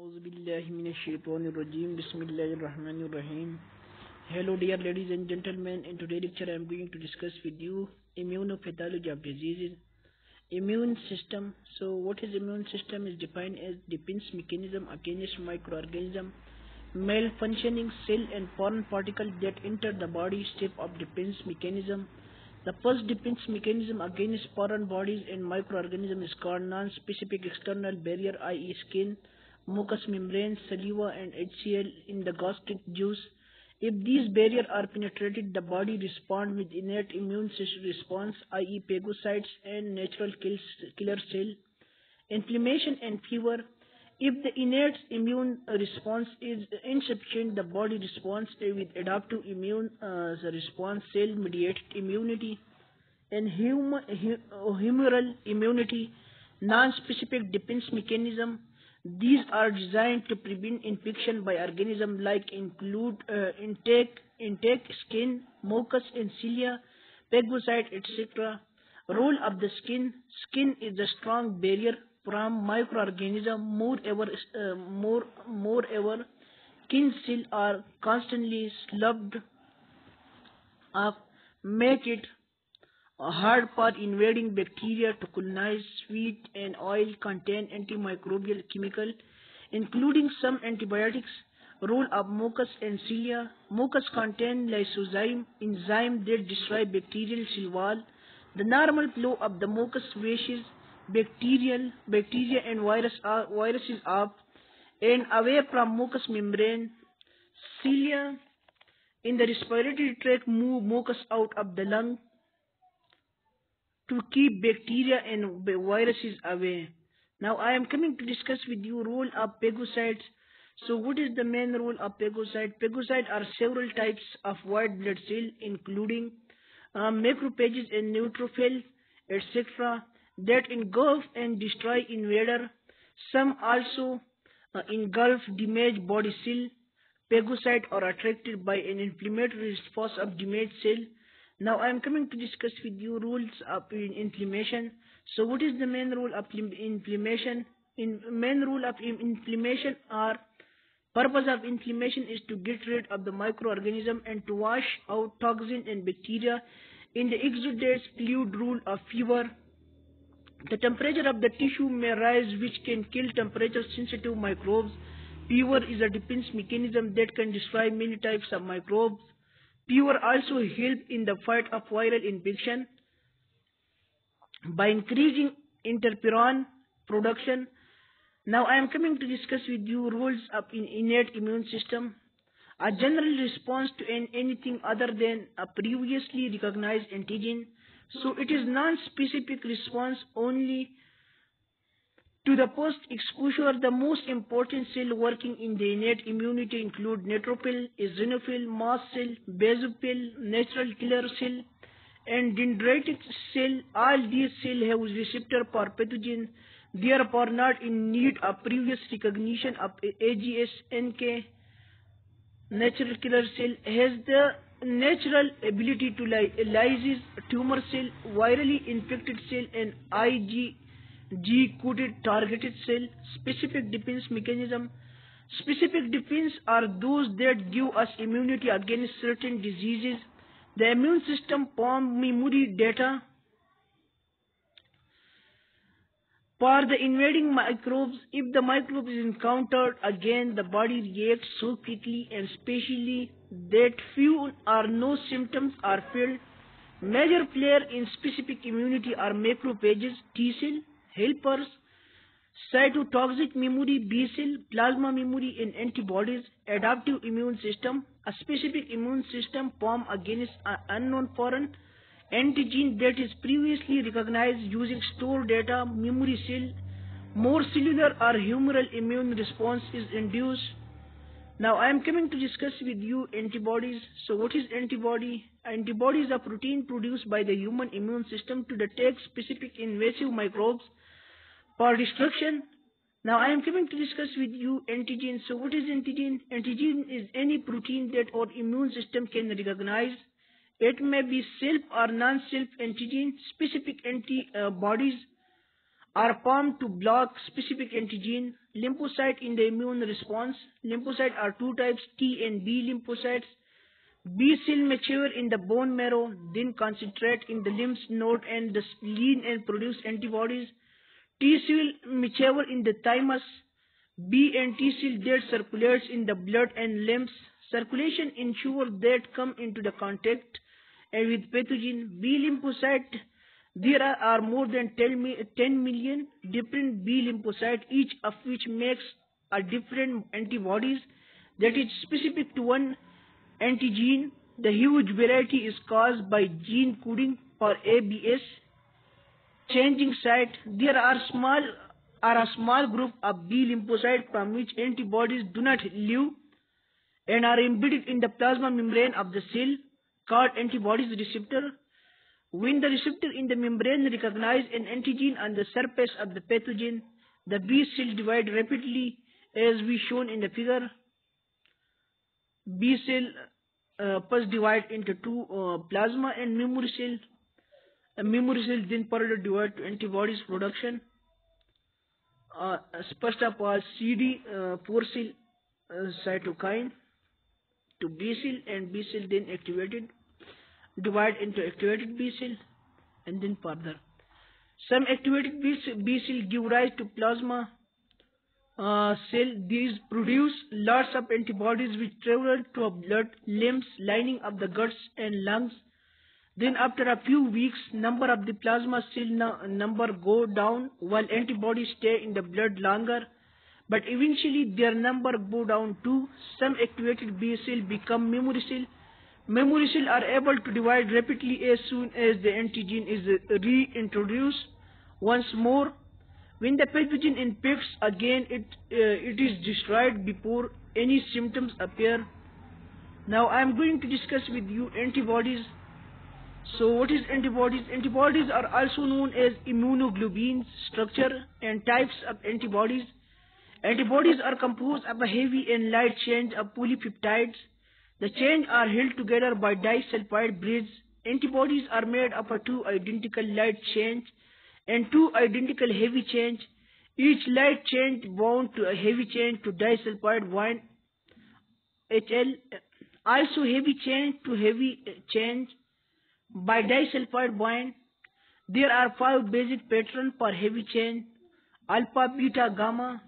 Auzubillahiminash-shaytanir-rajim. Bismillahir-rahmanir-rahim. Hello dear ladies and gentlemen, in today's lecture I am going to discuss with you immunopathology of diseases. Immune system. So what is immune system is defined as defense mechanism against microorganism, malfunctioning cell and foreign particles that enter the body. Step of defense mechanism. The first defense mechanism against foreign bodies and microorganisms is called non-specific external barrier, i.e. skin, mucous membrane, saliva and HCl in the gastric juice. If these barriers are penetrated, the body responds with innate immune response, i.e. phagocytes and natural killer cell. Inflammation and fever. If the innate immune response is insufficient, the body responds with adaptive immune response, cell-mediated immunity, and humoral immunity, non-specific defense mechanism. These are designed to prevent infection by organisms like include intake, skin, mucus and cilia, phagocyte, etc. Role of the skin. Skin is a strong barrier from microorganisms. Moreover, skin cells are constantly sloughed off, make it hard for invading bacteria to colonize. Sweet and oil contain antimicrobial chemical, including some antibiotics. Role of mucus and cilia. Mucus contain lysozyme, enzyme that destroy bacterial cell wall. The normal flow of the mucus washes bacteria and viruses off and away from mucous membrane. Cilia in the respiratory tract move mucus out of the lung to keep bacteria and viruses away. Now I am coming to discuss with you role of phagocytes. So what is the main role of phagocytes? Phagocytes are several types of white blood cells, including macrophages and neutrophils, etc., that engulf and destroy invader. Some also engulf damaged body cell. Phagocytes are attracted by an inflammatory response of damaged cell. Now I am coming to discuss with you rules of inflammation. So what is the main rule of inflammation? Main rule of inflammation are purpose of inflammation is to get rid of the microorganism and to wash out toxins and bacteria. In the exudates fluid. Rule of fever. The temperature of the tissue may rise, which can kill temperature-sensitive microbes. Fever is a defense mechanism that can destroy many types of microbes. Fever also helps in the fight of viral infection by increasing interferon production. Now I am coming to discuss with you roles of innate immune system. A general response to anything other than a previously recognized antigen. So it is non-specific response only to the post-exposure. The most important cell working in the innate immunity include neutrophil, eosinophil, mast cell, basophil, natural killer cell, and dendritic cell. All these cells have receptor for pathogen, therefore not in need of previous recognition of AGS. NK, natural killer cell, has the natural ability to lyse tumor cell, virally infected cell, and IgG-coated targeted cell. Specific defense mechanism. Specific defense are those that give us immunity against certain diseases. The immune system forms memory data for the invading microbes. If the microbe is encountered again, the body reacts so quickly and spatially that few or no symptoms are felt. Major players in specific immunity are macrophages, T cell, helpers, cytotoxic memory, B cell, plasma memory, and antibodies. Adaptive immune system. A specific immune system formed against an unknown foreign antigen that is previously recognized using stored data. Memory cell. More cellular or humoral immune response is induced. Now I am coming to discuss with you antibodies. So what is antibody? Antibody is a protein produced by the human immune system to detect specific invasive microbes for destruction. Now I am coming to discuss with you antigen. So what is antigen? Antigen is any protein that our immune system can recognize. It may be self or non-self antigen. Specific antibodies are formed to block specific antigen. Lymphocyte in the immune response. Lymphocytes are two types, T and B lymphocytes. B cell mature in the bone marrow, then concentrate in the lymph node and the spleen and produce antibodies. T cell mature in the thymus. B and T cell that circulates in the blood and lymph. Circulation ensures that come into the contact and with pathogen. B lymphocyte. There are more than 10 million different B lymphocytes, each of which makes a different antibodies that is specific to one antigen. The huge variety is caused by gene coding or ABS changing site. There are a small group of B lymphocytes from which antibodies do not live and are embedded in the plasma membrane of the cell called antibodies receptor. When the receptor in the membrane recognizes an antigen on the surface of the pathogen, the B cell divide rapidly as we shown in the figure. B cell first divide into two plasma and memory cell. A memory cell then further divide to antibodies production. First of all, CD4 cell cytokine to B cell, and B cell then activated, divide into activated B cell, and then further. Some activated B cell give rise to plasma cell. These produce lots of antibodies which travel to a blood, limbs, lining of the guts and lungs. Then after a few weeks, number of the plasma cell number go down while antibodies stay in the blood longer. But eventually their number go down too. Some activated B cell become memory cell. Memory cells are able to divide rapidly as soon as the antigen is reintroduced once more. When the pathogen infects again, it is destroyed before any symptoms appear. Now I am going to discuss with you antibodies. So what is antibodies? Antibodies are also known as immunoglobulins. Structure and types of antibodies. Antibodies are composed of a heavy and light chain of polypeptides. The chains are held together by disulfide bridges. Antibodies are made up of two identical light chains and two identical heavy chains. Each light chain bound to a heavy chain to disulfide bond HL. Also heavy chain to heavy chains by disulfide bond. There are 5 basic patterns for heavy chain: alpha, beta, gamma,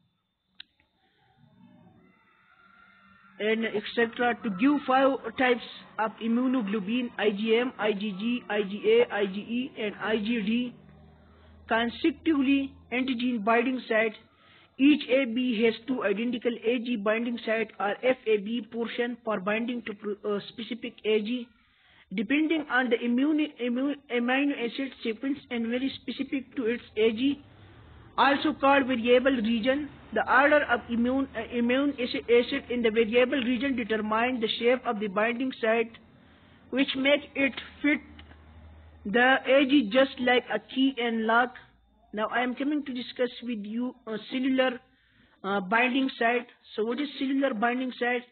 and etc. to give 5 types of immunoglobulin: IgM, IgG, IgA, IgE, and IgD. Consecutively, antigen binding site. Each AB has 2 identical AG binding site or FAB portion for binding to specific AG, depending on the amino acid sequence and very specific to its AG. Also called variable region. The order of immune acid in the variable region determines the shape of the binding site, which makes it fit the AG just like a key and lock. Now I am coming to discuss with you a cellular binding site. So what is cellular binding site?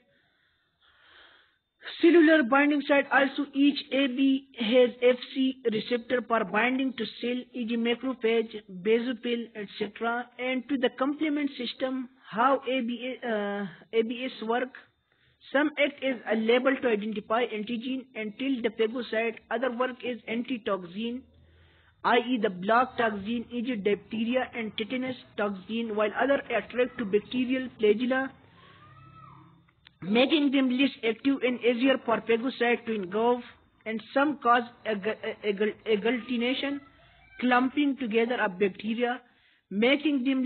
Cellular binding site. Also each AB has Fc receptor for binding to cell, e.g. macrophage, basophil, etc. And to the complement system, how ABS work. Some act as a label to identify antigen until the phagocyte. Other work is antitoxin, i.e. the block toxin, e.g. diphtheria and tetanus toxin, while other attract to bacterial flagella, making them less active and easier for phagocyte to engulf, and some cause agglutination, clumping together of bacteria, making them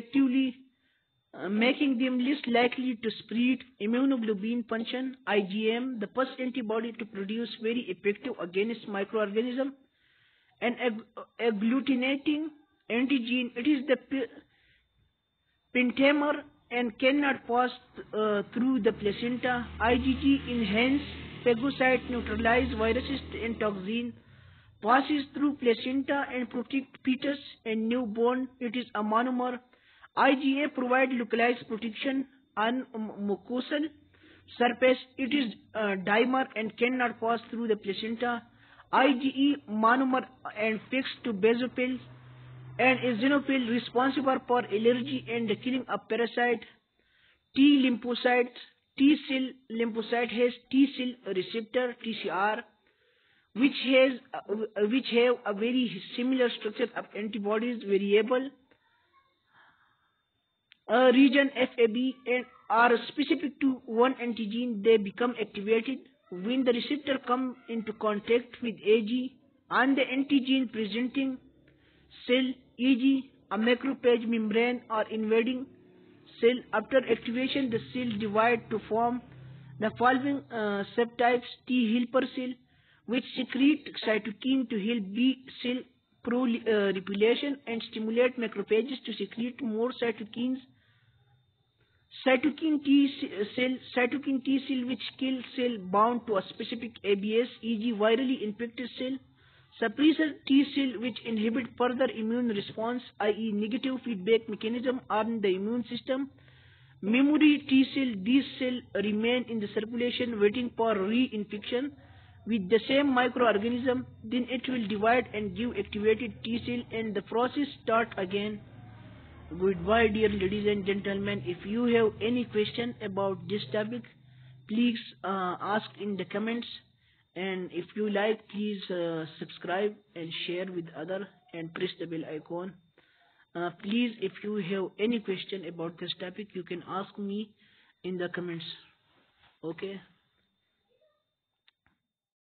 less likely to spread. Immunoglobulin function. IgM, the first antibody to produce very effective against microorganism, and agglutinating antigen. It is the pentamer and cannot pass through the placenta. IgG enhance phagocyte, neutralize viruses and toxin, passes through placenta and protect fetus and newborn. It is a monomer. IgA provide localized protection on mucosal surface. It is dimer and cannot pass through the placenta. IgE monomer and fixed to basophils and eosinophil responsible for allergy and the killing of parasite. T lymphocytes. T cell lymphocyte has T cell receptor TCR, which have a very similar structure of antibodies variable region FAB and are specific to one antigen. They become activated when the receptor come into contact with AG and the antigen presenting cell, e.g. a macrophage membrane or invading cell. After activation, the cell divide to form the following subtypes: T helper cell, which secrete cytokine to help B cell proliferation and stimulate macrophages to secrete more cytokines. Cytokine T cell which kill cell bound to a specific ABS, e.g. virally infected cell. Suppressor T cell which inhibit further immune response, i.e. negative feedback mechanism on the immune system. Memory T cell, these cells remain in the circulation waiting for reinfection with the same microorganism, then it will divide and give activated T cell and the process start again. Goodbye dear ladies and gentlemen. If you have any question about this topic, please ask in the comments, and if you like, please subscribe and share with other and press the bell icon. Please, if you have any question about this topic, you can ask me in the comments. Okay.